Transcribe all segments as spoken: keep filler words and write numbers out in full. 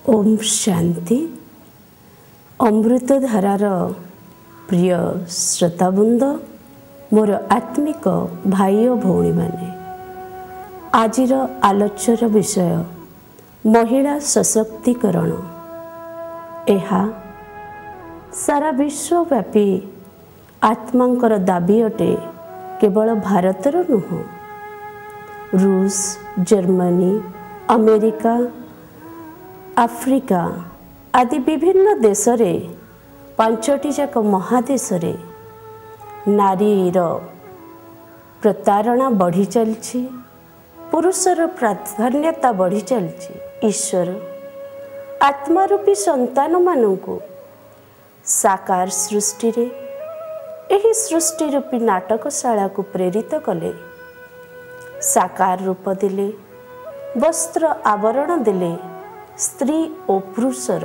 ओम शांति। अमृतधारार प्रिय श्रोताबृंद, मोर आत्मिक भाई और भौणी माने, आजिर आलोचर विषय महिला सशक्तिकरण। यह सारा विश्वव्यापी आत्मांकर दाबी अटे, केवल भारतर नुह। रूस, जर्मनी, अमेरिका, आफ्रिका आदि विभिन्न देश रे पांचटी जाक महादेश रे नारीर प्रतारणा बढ़ी चलछि, पुरुषर प्राधान्यता बढ़ी चलछि। ईश्वर आत्मारूपी संतान मानंकु साकार सृष्टि रे एही सृष्टि रूपी नाटकशाला को प्रेरित कले। साकार रूप दिले, वस्त्र आवरण दिले। स्त्री और पुरुषर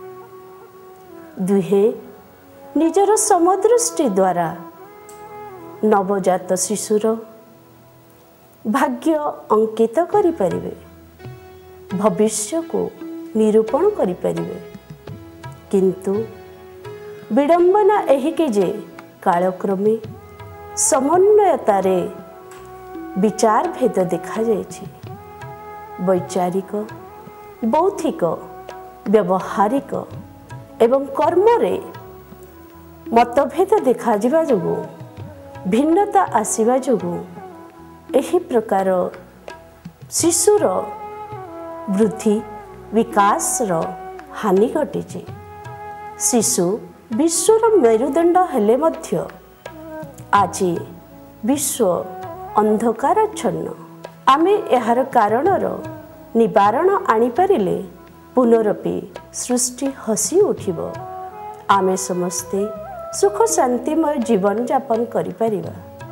दुहे निजर समदृष्टि द्वारा नवजात शिशुर भाग्य अंकित करि परिबे, भविष्य को निरूपण करि परिबे। किंतु विडंबना एही के जे कालक्रमे समन्वयतारे विचार भेद देखा जायछि। वैचारिक, बौद्धिक, व्यवहारिक एवं कर्म रे मतभेद देखा जिबा जोगु, भिन्नता आसीबा जोगु एही प्रकार शिशुर वृद्धि विकास रो हानि घटिछि। शिशु विश्वर मेरुदंड हेले मध्य आज विश्व अंधकाराच्छन्न। आमे एहार कारणर निवारण आनिपारिले पुनरपि सृष्टि हसी उठिब। आमे समस्ते सुख शांतिमय जीवन यापन करिपारिबा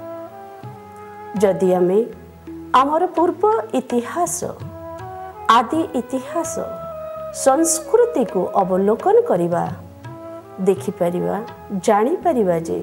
जदि आमे आमर पूर्व इतिहास, आदि इतिहास, संस्कृति को अवलोकन करिबा, देखिपारिबा, जानिपारिबा जे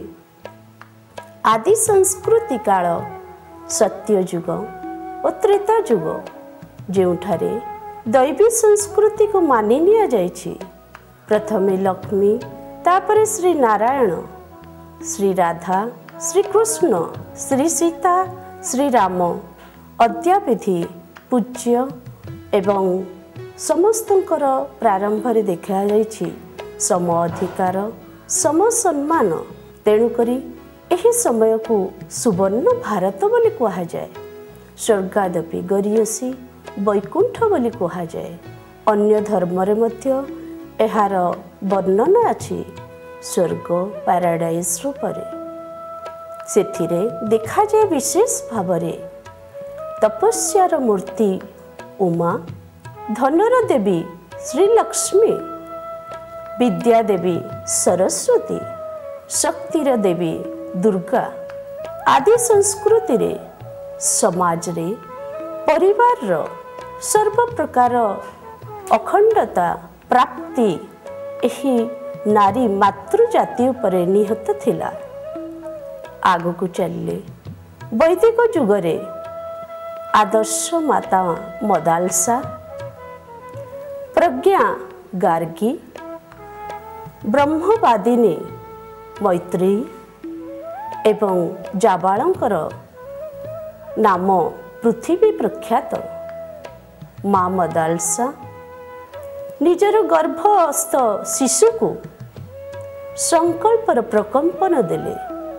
आदि संस्कृति काल सत्य युग और त्रेता युग, जेउठारे दैवी संस्कृति को मानि निया जाइछि। प्रथमे लक्ष्मी, तापरे श्री नारायण, श्री राधा, श्री कृष्ण, श्री सीता, श्री राम अद्याविधि पूज्य एवं समस्तंकर प्रारंभ रे देखा जाइछि सम अधिकार, सम सम्मान। तेणुकरी एही समय को सुवर्ण भारत बोली कहा जाए। स्वर्गादपि गरीयसी वैकुंठ बोली कहा जाए। अन्य धर्म रे मध्य एहार वर्णना अछि स्वर्ग, पैराडाइज रूपरे। सेथिरे देखा जाए विशेष भावरे तपस्यार मूर्ति उमा, धनर देवी श्री लक्ष्मी, विद्या देवी सरस्वती, शक्तिर देवी दुर्गा आदि संस्कृति रे समाज रे परिवार रो सर्व प्रकार अखंडता प्राप्ति एही नारी मातृजाति उपरे निहत थिला। आगु को चलले वैदिक युग रे आदर्श माता मदालसा, प्रज्ञा गार्गी, ब्रह्मवादिनी मैत्री एवं जाबालंकर नाम पृथ्वी प्रख्यात। माँ मदालसा निजर गर्भस्थ शिशु को संकल्पर प्रकंपन देले।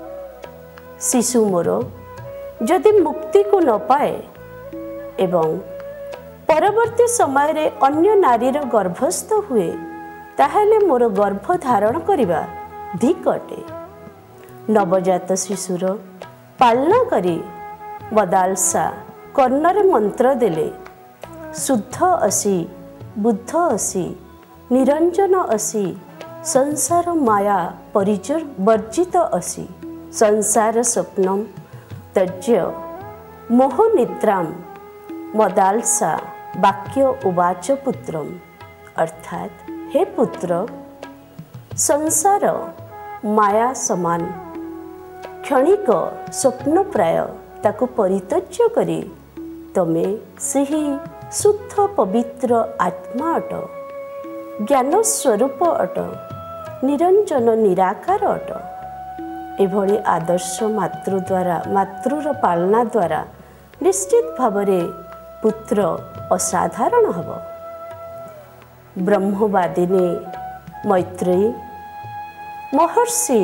शिशु मोर जदि मुक्ति को न पाए एवं परवर्ती समय रे अन्य नारीर गर्भस्थ हुए, ताहेले मोर गर्भ धारण करिबा धिक अटे। नवजात शिशुर पालना करी मदालसा कर्णरे मंत्र देले, शुद्ध असी, बुद्ध असी, निरंजन असी, संसार माया परिचर वर्जित असी, संसार स्वप्नम त्यज्य मोह निद्राम मदालसा वाक्य उवाच पुत्रम। अर्थात हे पुत्र, संसार माया समान क्षणिक स्वप्न प्राय ताकू परित्यज्य करी तमे सही शुद्ध पवित्र आत्मा अट। ज्ञान स्वरूप अट, निरंजन निराकार अट। एभली आदर्श मातृ द्वारा मातृर पालना द्वारा निश्चित भावरे पुत्र असाधारण हब। ब्रह्मवादिनी मैत्रेयी महर्षि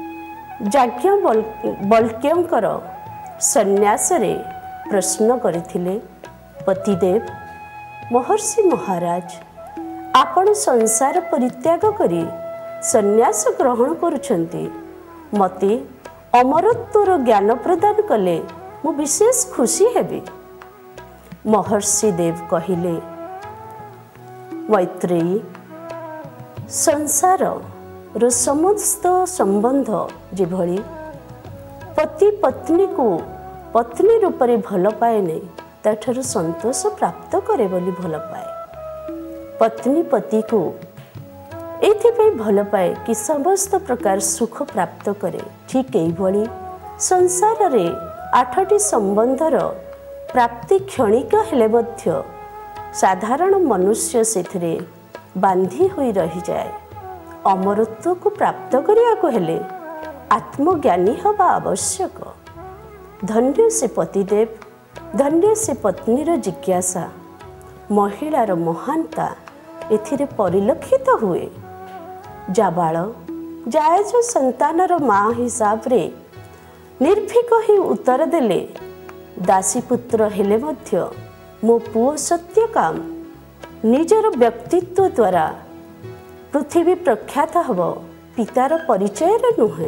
याज्ञवल्क्यंकर सन्यासरे प्रश्न करथिले, पतिदेव महर्षि महाराज, आपण संसार परित्याग करी सन्यास ग्रहण करुछंती, मते अमरत्वर ज्ञान प्रदान कले मु विशेष खुशी हेबी। महर्षि देव कहिले, मैत्रेयी, संसार रो समस्त संबंध जेभली पति पत्नी को पत्नी रूप में भल पाए नहीं, ताठारु संतोष प्राप्त करे बोली भल पाए। पत्नी पति को एथिपाई भल पाए कि समस्त प्रकार सुख प्राप्त करे। ठीक एभली संसार रे आठटी संबंधर प्राप्ति क्षणिक हेले मध्य साधारण मनुष्य सेथिरे बांधी होई रही जाए। अमरत्व को प्राप्त करिया को हेले आत्मज्ञानी हवा आवश्यक। धन्य से पतिदेव, धन्य से पत्नीर जिज्ञासा, महिलार महानता एथिरे परिलक्षित हुए। जाबाल जायज संतानर माँ हिसाब रे निर्भीक ही उत्तर देले, दासीपुत्र हेले मध्य मो पुओ सत्य काम निजर व्यक्तित्व द्वारा पृथ्वी प्रख्यात हब, पितार परिचय नुहे।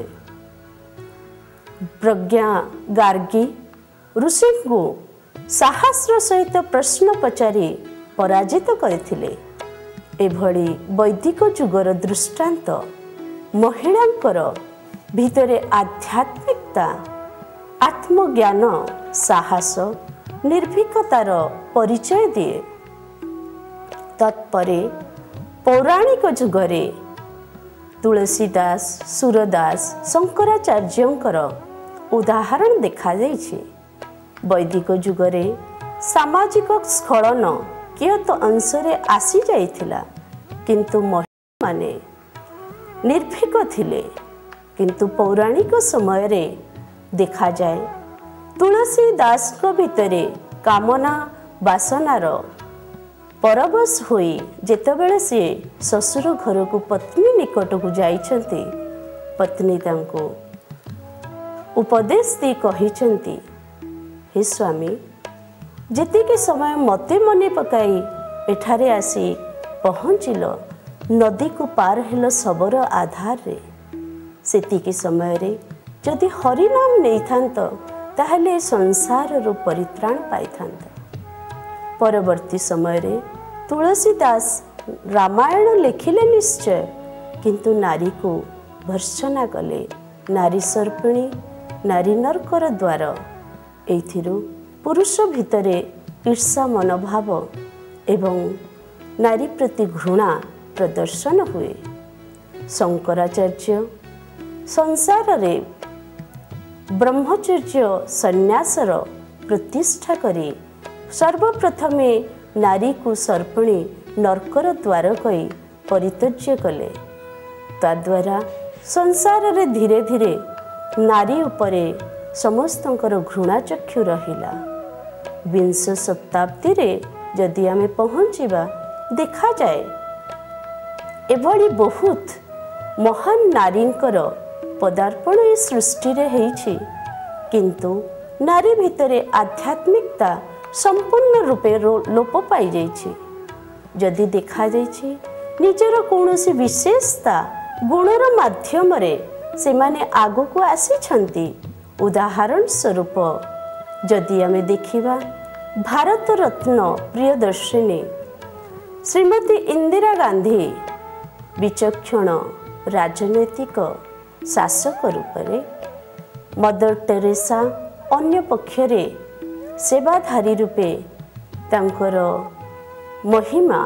प्रज्ञा गार्गी ऋषि को साहस्र सहित प्रश्न पचारि पराजित करथिले। एभली वैदिक जुगर दृष्टांत महिलांकर भितरे आध्यात्मिकता, आत्मज्ञान, साहस, निर्भीकतार परिचय दिए। तत्परे पौराणिक जुगरे तुलसीदास, सूरदास, शंकराचार्यंकर उदाहरण देखा जाइछि। वैदिक जुगरे सामाजिक स्खलन कियत अंशरे आसी जाइथिला, किंतु महिला माने निर्भीक थिले। किंतु पौराणिक समय रे देखा जाए तुलसीदास को भितरे कामना वासनार परवश होई जेतेबेले से ससुर घर को पत्नी निकट को जाइछंती, पत्नी तांको उपदेश दी कहिछंती, हे स्वामी, जेतिके समय मते मने पकाई एठारे आसी पहुँचिल, नदी को पार हेल सबर आधार रे, सेतिके समय रे जदि हरिनाम नहीं थांत ताहले संसार रो परित्राण पाई थांत। परवर्ती समय रे तुलसीदास रामायण लिखिले निश्चय, किंतु नारी को भर्त्सना कले। नारी सर्पिणी, नारी नरकर द्वार, एथिरु पुरुष भितरे ईर्षा मनोभाव एवं नारी प्रति घृणा प्रदर्शन हुए। शंकराचार्य संसार रे ब्रह्मचर्य सन्यासर प्रतिष्ठा करी सर्वप्रथमे नारी को सर्पिणी नरकर द्वार कई परित्यज्य कले। तद्वारा संसार रे धीरे धीरे नारी उपरे समस्तंकर घृणा चक्षु रहिला। विंश शताब्दी रे जदि आमे पहुँचीबा देखा जाए एभली बहुत महान नारींकर पदार्पण ए सृष्टि रे हेछि, किंतु नारी भितरे आध्यात्मिकता संपूर्ण रूपे लोप पाई जाइछि। जदि देखा जाइछि निजर कौनसी विशेषता गुणर माध्यम रे सेमाने आगो को आसी छंती। उदाहरण स्वरूप जदि आमे देखिबा भारत रत्न प्रियदर्शिनी श्रीमती इंदिरा गांधी विचक्षण राजनैतिक शासक रूपरे, मदर टेरेसा अन्य पक्षरे सेवाधारी रूपे तांकर महिमा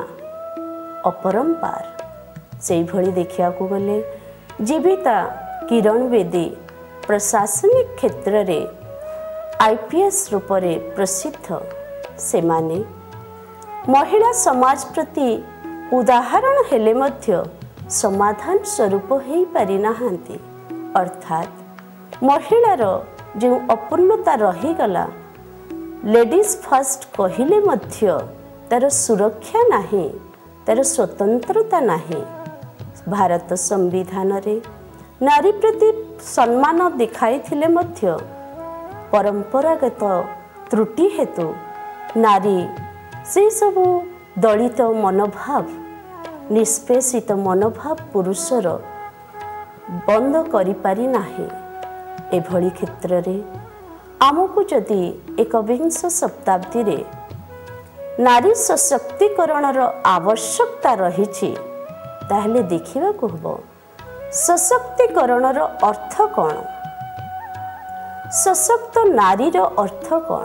अपरंपार। से भली देखिया को गले जीविता किरण बेदी प्रशासनिक क्षेत्र रे आईपीएस रूपरे प्रसिद्ध। सेमाने महिला समाज प्रति उदाहरण हेले मध्य समाधान स्वरूप हो पारि नाहांती। अर्थात महिलार जो अपूर्णता रहीगला लेडीज फर्स्ट कहले मध्य तार सुरक्षा नाही, तार स्वतंत्रता नाही। भारत संविधान रे नारी प्रति सम्मान दिखाई थिले मध्य परंपरागत त्रुटि हेतु नारी से सबू दलित मनोभाव निष्पेषित मनोभाव पुरुषर बंद करि पारि नाही। एभली क्षेत्र रे आमको जदि एकविंश शताब्दी रे नारी सशक्तिकरणर आवश्यकता रही ताहले देखिबा को हबो सशक्तिकरणर अर्थ कौन, सशक्त नारीर अर्थ कौन।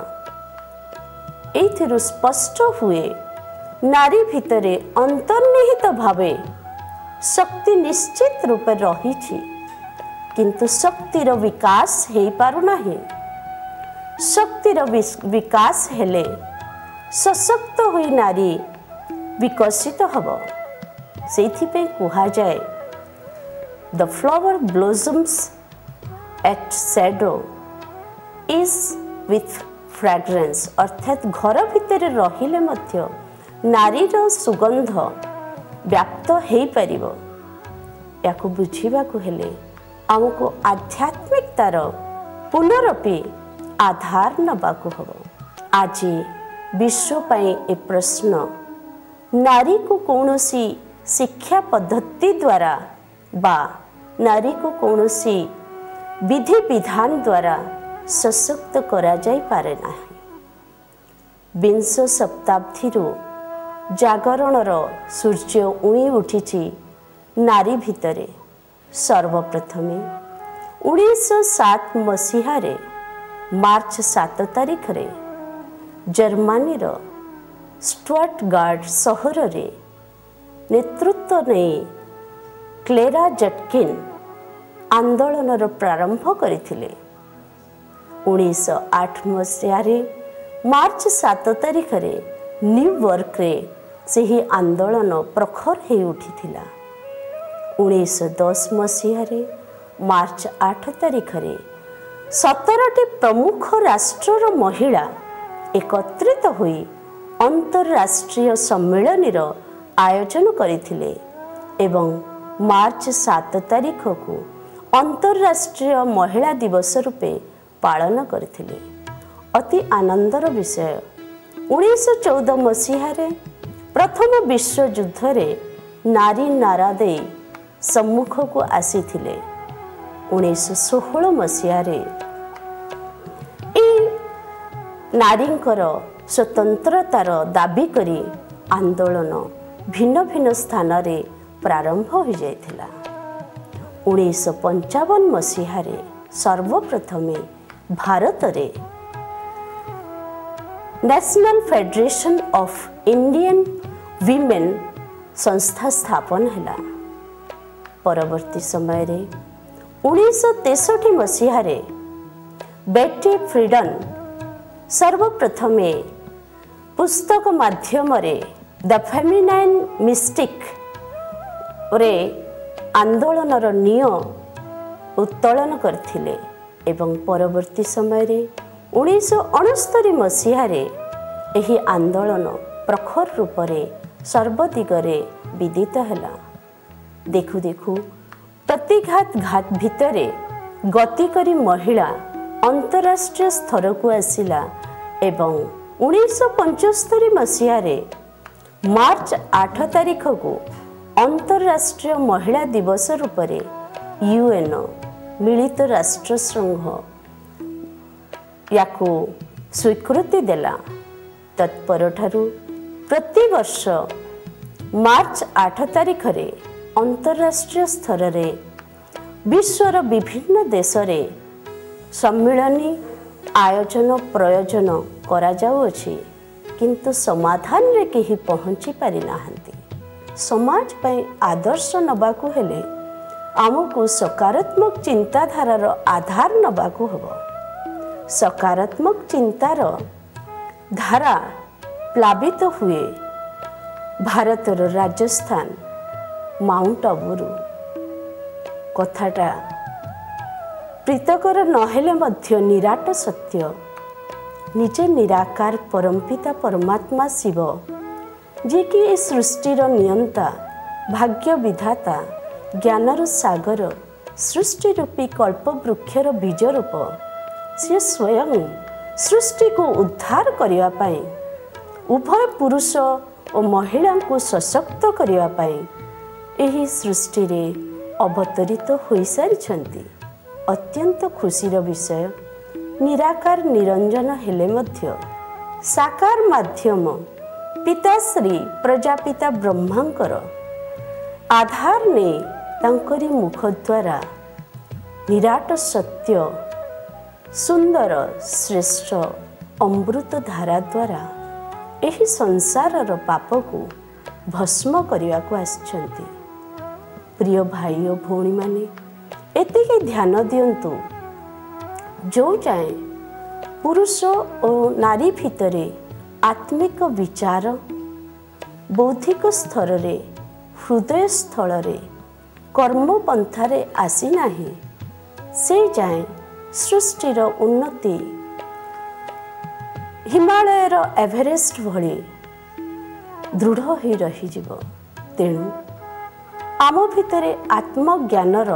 एथिरु स्पष्ट हुए नारी भितरे अंतर्निहित भावे शक्ति निश्चित रूप रही, किंतु शक्तिर विकास हो पारु नाही। शक्तिर विकास हेले सशक्त हुई नारी विकसित हब। सेथिपे कुहा जाए the flower blossoms at shadow is with fragrance. अर्थात घर भितर रहिले मध्य नारीर सुगंध व्याप्त हो पारिबो। याकु बुझिबाकु हेले आमको आध्यात्मिकतार पुनरपि आधार नबाकु हबो। आज विश्व पाई ए प्रश्न नारी को कौनसी शिक्षा पद्धति द्वारा बा नारी को कौनसी विधि विधान द्वारा सशक्त करा जाई पारे नाही। विंश शताब्दी जागरणर सूर्य उई उठी नारी भितरे। सर्वप्रथमे उन्नीस सात मसीह मार्च सात तारीख रे जर्मनीर स्टुअर्टगार्ड सहर रे नेतृत्व नहीं क्लेरा जटकिन आंदोलनर प्रारंभ करथिले। उन्नीस आठ मसीह मार्च सात तारीख रे न्यूयॉर्क रे सही आंदोलन प्रखर हो उठिथिला। उन्नीस दस मसीह मार्च आठ तारीख रे सतरटी प्रमुख राष्ट्रर महिला एकत्रित होई अंतरराष्ट्रीय सम्मेलनीर आयोजन करथिले एवं मार्च सात तारीख को अंतरराष्ट्रीय महिला दिवस रूपे पालन करथिले। अति आनंदर विषय उन्नीस चौदह मसीह प्रथम विश्व युद्ध रे नारी नारा दे सम्मुख को आसीथिले। उन्नीस सोलह मसीह नारींकर स्वतंत्रतार दाबी करी आंदोलन भिन्न भिन्न स्थान रे प्रारंभ हो जाइथिला। उन्नीस पंचावन मसीह सर्वप्रथमे भारत रे National Federation of Indian Women संस्था स्थापन हैला। परवर्ती समय रे उन्नीस तेसठी मसीह बेटी फ्रीडन सर्वप्रथमे पुस्तक माध्यम द फेमिनाइन मिस्टिक रे आंदोलनर निय उत्तोलन करथिले एवं परवर्ती समय रे उन्नीस अणस्तरी मसीह एही आंदोलन प्रखर रूप से सर्वदिगरे विदित हैला। देखु देखु प्रतिघात घात भितरे गति करी महिला अंतरराष्ट्रीय स्तर को आसिला एवं उन्नीस पंचस्तरी मसीह मार्च आठ तारीख को अंतरराष्ट्रीय महिला दिवस रूप से यूएन मिलित राष्ट्र संघ याकू स्वीकृति देला। तत्पर ठारू प्रति वर्ष मार्च आठ तारीख रे अंतरराष्ट्रीय स्तर रे विश्वर विभिन्न देश रे सम्मेलनी आयोजन प्रयोजन करा जाउछि, किंतु समाधान रे केही पहुंची पारि नाहंती। समाज पई आदर्श नबाकू हेले आमको सकारात्मक चिंताधारार आधार नबाकू हबो। सकारात्मक चिंतार धारा प्लावित हुए ଭାରତର ରାଜସ୍ଥାନ ମାଉଣ୍ଟ ଆବୁରୁ କଥାଟା ପ୍ରୀତକର ନହେଲେ ମଧ୍ୟ ନିରାଟ ସତ୍ୟ। ନିଜେ ନିରାକାର ପରମପିତା ପରମାତ୍ମା ଶିବ, ଯିଏକି ଏ ସୃଷ୍ଟିର ନିୟନ୍ତା, ଭାଗ୍ୟ ବିଧାତା, ଜ୍ଞାନର ସାଗର, ସୃଷ୍ଟି ରୂପୀ କଳ୍ପବୃକ୍ଷର ବୀଜ ରୂପ, ସିଏ ସ୍ୱୟଂ ସୃଷ୍ଟିକୁ ଉଦ୍ଧାର କରିବା ପାଇଁ, ଉଭୟ ପୁରୁଷ ଓ ମହିଳାଙ୍କୁ ସଶକ୍ତ କରିବା ପାଇଁ ଏହି ସୃଷ୍ଟିରେ ଅବତରିତ ହୋଇସାରିଛନ୍ତି। ଅତ୍ୟନ୍ତ ଖୁସିର ବିଷୟ, ନିରାକାର ନିରଞ୍ଜନ ହେଲେ ମଧ୍ୟ ସାକାର ମାଧ୍ୟମ ପିତାଶ୍ରୀ ପ୍ରଜାପିତା ବ୍ରହ୍ମାଙ୍କର ଆଧାର ନେଇ ତାଙ୍କରି ମୁଖ ଦ୍ୱାରା ନିରାଟ ସତ୍ୟ ସୁନ୍ଦର ଶ୍ରେଷ୍ଠ ଅମୃତ ଧାରା ଦ୍ୱାରା ଏହି ସଂସାରର ପାପକୁ ଭସ୍ମ କରିବାକୁ ଆସିଛନ୍ତି। ପ୍ରିୟ ଭାଇ ଓ ଭଉଣୀମାନେ, ଏତିକି ଧ୍ୟାନ ଦିଅନ୍ତୁ, ଯେଉଁ ଯାଏଁ ପୁରୁଷ ଓ ନାରୀ ଭିତରେ ଆତ୍ମିକ ବିଚାର ବୌଦ୍ଧିକ ସ୍ତରରେ, ହୃଦୟ ସ୍ଥଳରେ, କର୍ମପନ୍ଥାରେ ଆସିନାହିଁ, ସେ ଯାଏଁ ସୃଷ୍ଟିର ଉନ୍ନତି ହିମାଳୟର ଏଭରେଷ୍ଟ ଭଳି ଦୃଢ଼ ହୋଇ ରହିଯିବ। ତେଣୁ ଆମ ଭିତରେ ଆତ୍ମଜ୍ଞାନର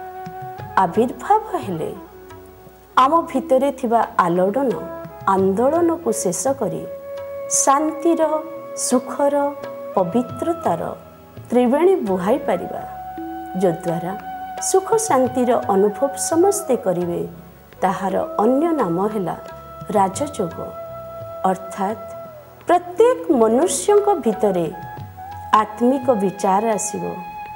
ଆବିର୍ଭାବ ହେଲେ ଆମ ଭିତରେ ଥିବା ଆଲୋଡ଼ନ ଆନ୍ଦୋଳନକୁ ଶେଷ କରି ଶାନ୍ତିର, ସୁଖର, ପବିତ୍ରତାର ତ୍ରିବେଣୀ ବୁହାଇ ପାରିବା, ଯଦ୍ୱାରା ସୁଖ ଶାନ୍ତିର ଅନୁଭବ ସମସ୍ତେ କରିବେ। ତାହାର ଅନ୍ୟ ନାମ ହେଲା ରାଜଯୋଗ। ଅର୍ଥାତ୍ ପ୍ରତ୍ୟେକ ମନୁଷ୍ୟଙ୍କ ଭିତରେ ଆତ୍ମିକ ବିଚାର ଆସିବ।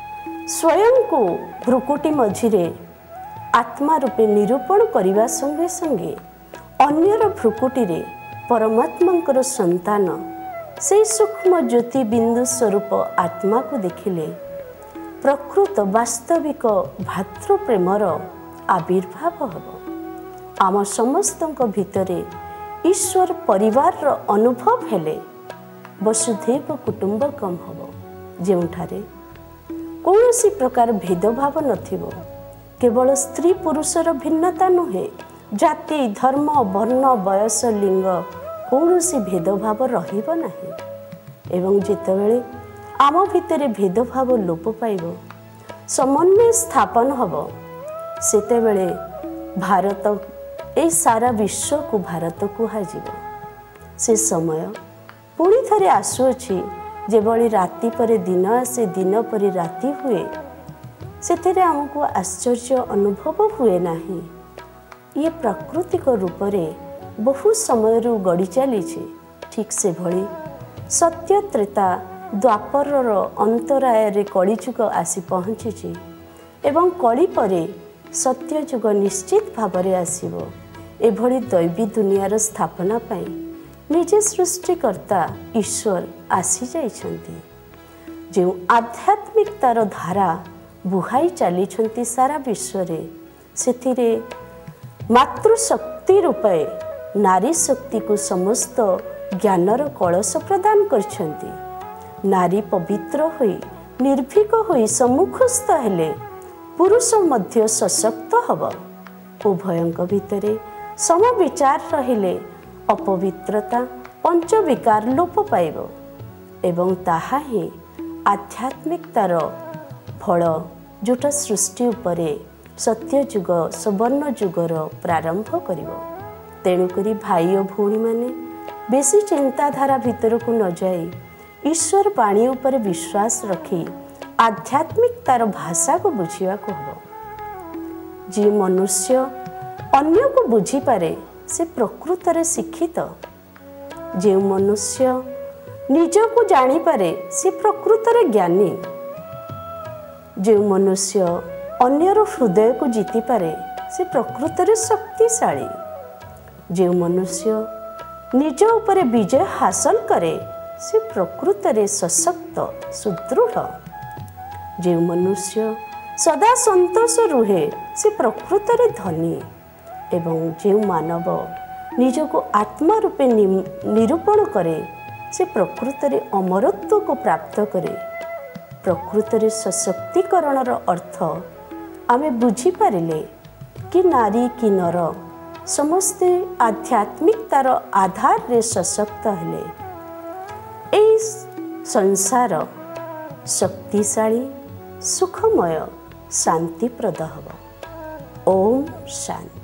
ସ୍ୱୟଂକୁ ଭ୍ରୁକୁଟି ମଝିରେ ଆତ୍ମା ରୂପେ ନିରୂପଣ କରିବା ସଙ୍ଗେ ସଙ୍ଗେ ଅନ୍ୟର ଭ୍ରୁକୁଟିରେ ପରମାତ୍ମାଙ୍କର ସନ୍ତାନ ସେହି ସୂକ୍ଷ୍ମ ଜ୍ୟୋତି ବିନ୍ଦୁ ସ୍ୱରୂପ ଆତ୍ମାକୁ ଦେଖିଲେ ପ୍ରକୃତ ବାସ୍ତବିକ ଭାତୃପ୍ରେମର ଆବିର୍ଭାବ ହେବ। ଆମ ସମସ୍ତଙ୍କ ଭିତରେ ଈଶ୍ୱର ପରିବାରର ଅନୁଭବ ହେଲେ ବସୁଧୈବ କୁଟୁମ୍ବକମ୍ ହେବ, ଯେଉଁଠାରେ କୌଣସି ପ୍ରକାର ଭେଦଭାବ ନଥିବ। କେବଳ ସ୍ତ୍ରୀ ପୁରୁଷର ଭିନ୍ନତା ନୁହେଁ, ଜାତି, ଧର୍ମ, ବର୍ଣ୍ଣ, ବୟସ, ଲିଙ୍ଗ କୌଣସି ଭେଦଭାବ ରହିବ ନାହିଁ। ଏବଂ ଯେତେବେଳେ ଆମ ଭିତରେ ଭେଦଭାବ ଲୋପ ପାଇବ, ସମନ୍ୱୟ ସ୍ଥାପନ ହେବ, ସେତେବେଳେ ଭାରତ, ଏହି ସାରା ବିଶ୍ୱକୁ ଭାରତ କୁହାଯିବ। ସେ ସମୟ ପୁଣି ଥରେ ଆସୁଅଛି, ଯେଭଳି ରାତି ପରେ ଦିନ ଆସେ, ଦିନ ପରେ ରାତି ହୁଏ, ସେଥିରେ ଆମକୁ ଆଶ୍ଚର୍ଯ୍ୟ ଅନୁଭବ ହୁଏ ନାହିଁ। ଇଏ ପ୍ରାକୃତିକ ରୂପରେ ବହୁ ସମୟରୁ ଗଡ଼ି ଚାଲିଛି। ଠିକ୍ ସେଭଳି ସତ୍ୟ ତ୍ରେତା ଦ୍ୱାପରର ଅନ୍ତରାୟରେ କଳିଯୁଗ ଆସି ପହଞ୍ଚିଛି ଏବଂ କଳି ପରେ ସତ୍ୟଯୁଗ ନିଶ୍ଚିତ ଭାବରେ ଆସିବ। ଏଭଳି ଦୈବୀ ଦୁନିଆର ସ୍ଥାପନା ପାଇଁ ନିଜେ ସୃଷ୍ଟିକର୍ତ୍ତା ଈଶ୍ୱର ଆସିଯାଇଛନ୍ତି। ଯେଉଁ ଆଧ୍ୟାତ୍ମିକତାର ଧାରା ବୁହାଇ ଚାଲିଛନ୍ତି ସାରା ବିଶ୍ୱରେ, ସେଥିରେ ମାତୃଶକ୍ତି ରୂପେ ନାରୀ ଶକ୍ତିକୁ ସମସ୍ତ ଜ୍ଞାନର କଳସ ପ୍ରଦାନ କରିଛନ୍ତି। ନାରୀ ପବିତ୍ର ହୋଇ ନିର୍ଭୀକ ହୋଇ ସମ୍ମୁଖସ୍ଥ ହେଲେ ପୁରୁଷ ମଧ୍ୟ ସଶକ୍ତ ହେବ। ଉଭୟଙ୍କ ଭିତରେ ସମବିଚାର ରହିଲେ ଅପବିତ୍ରତା, ପଞ୍ଚବିକାର ଲୋପ ପାଇବ ଏବଂ ତାହା ହିଁ ଆଧ୍ୟାତ୍ମିକତାର ଫଳ, ଯେଉଁଟା ସୃଷ୍ଟି ଉପରେ ସତ୍ୟଯୁଗ, ସୁବର୍ଣ୍ଣ ଯୁଗର ପ୍ରାରମ୍ଭ କରିବ। ତେଣୁକରି ଭାଇ ଓ ଭଉଣୀମାନେ ବେଶୀ ଚିନ୍ତାଧାରା ଭିତରକୁ ନ ଯାଇ ଈଶ୍ୱର ବାଣୀ ଉପରେ ବିଶ୍ୱାସ ରଖି ଆଧ୍ୟାତ୍ମିକତାର ଭାଷାକୁ ବୁଝିବାକୁ ହେବ। ଯିଏ ମନୁଷ୍ୟ ଅନ୍ୟକୁ ବୁଝିପାରେ, ସେ ପ୍ରକୃତରେ ଶିକ୍ଷିତ। ଯେଉଁ ମନୁଷ୍ୟ ନିଜକୁ ଜାଣିପାରେ, ସେ ପ୍ରକୃତରେ ଜ୍ଞାନୀ। ଯେଉଁ ମନୁଷ୍ୟ ଅନ୍ୟର ହୃଦୟକୁ ଜିତିପାରେ, ସେ ପ୍ରକୃତରେ ଶକ୍ତିଶାଳୀ। ଯେଉଁ ମନୁଷ୍ୟ ନିଜ ଉପରେ ବିଜୟ ହାସଲ କରେ, ସେ ପ୍ରକୃତରେ ସଶକ୍ତ, ସୁଦୃଢ଼। ଯେଉଁ ମନୁଷ୍ୟ ସଦା ସନ୍ତୋଷ ରୁହେ, ସେ ପ୍ରକୃତରେ ଧନୀ। ଏବଂ ଯେଉଁ ମାନବ ନିଜକୁ ଆତ୍ମା ରୂପେ ନିରୂପଣ କରେ, से प्रकृत रे अमरत्व को प्राप्त करे। प्रकृत रे सशक्तिकरणर अर्थ आमे बुझी पारिले कि नारी कि नर समस्ते आध्यात्मिकतार आधार रे सशक्त हेले एई संसार शक्तिशाली सुखमय शांतिप्रद हब। ओम शांति।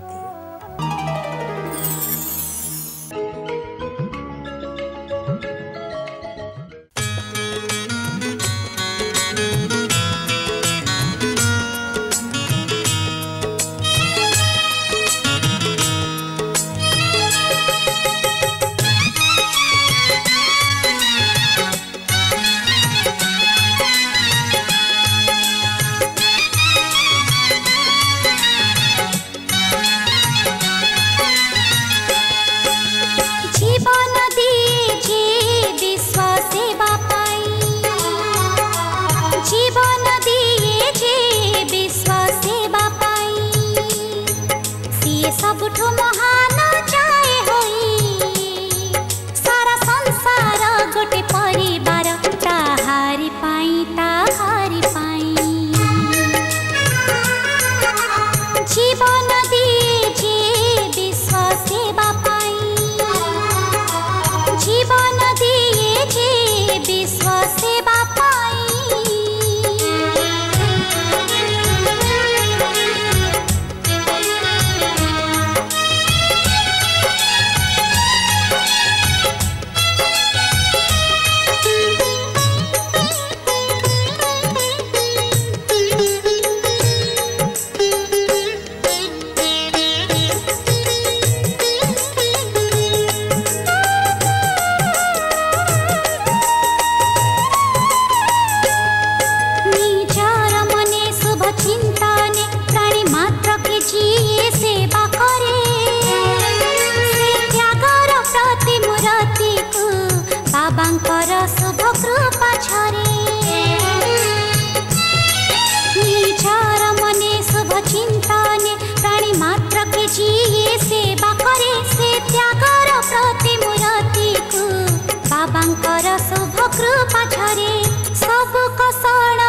बाबांकर शुभ कृपा छरे सब कषण